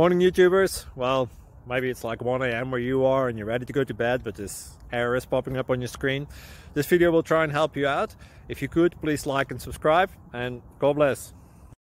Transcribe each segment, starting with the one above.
Morning YouTubers. Well, maybe it's like 1 a.m. where you are and you're ready to go to bed, but this error is popping up on your screen. This video will try and help you out. If you could, please like and subscribe, and God bless.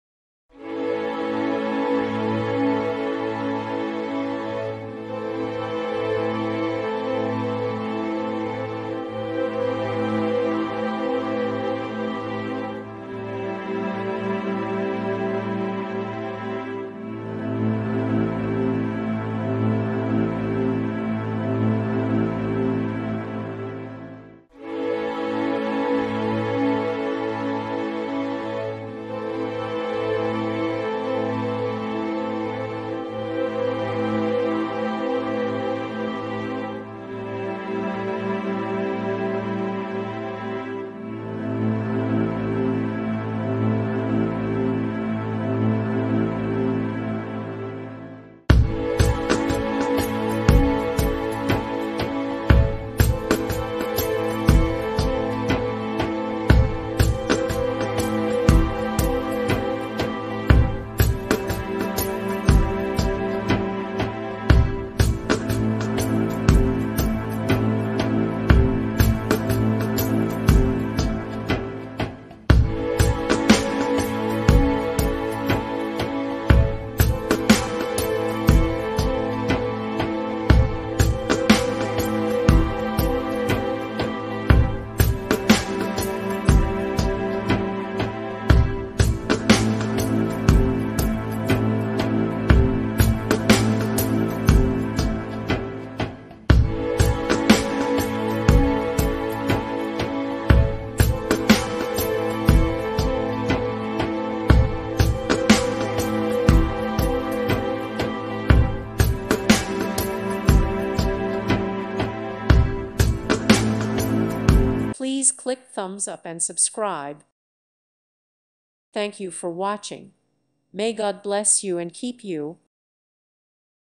Please click thumbs up and subscribe. Thank you for watching. May God bless you and keep you.